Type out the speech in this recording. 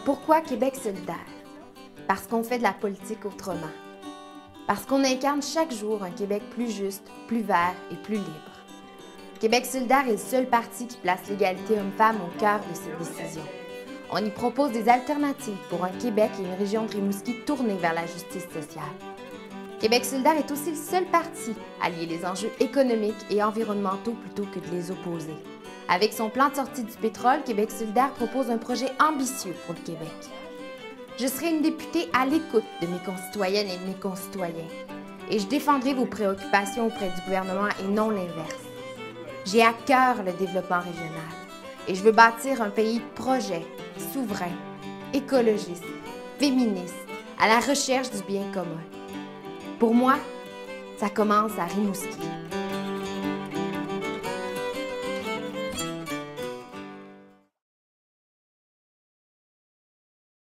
Pourquoi Québec solidaire? Parce qu'on fait de la politique autrement. Parce qu'on incarne chaque jour un Québec plus juste, plus vert et plus libre. Québec solidaire est le seul parti qui place l'égalité homme-femme au cœur de ses décisions. On y propose des alternatives pour un Québec et une région de Rimouski tournée vers la justice sociale. Québec solidaire est aussi le seul parti à lier les enjeux économiques et environnementaux plutôt que de les opposer. Avec son plan de sortie du pétrole, Québec solidaire propose un projet ambitieux pour le Québec. Je serai une députée à l'écoute de mes concitoyennes et de mes concitoyens. Et je défendrai vos préoccupations auprès du gouvernement et non l'inverse. J'ai à cœur le développement régional. Et je veux bâtir un pays de projets, souverain, écologiste, féministe, à la recherche du bien commun. Pour moi, ça commence à Rimouski.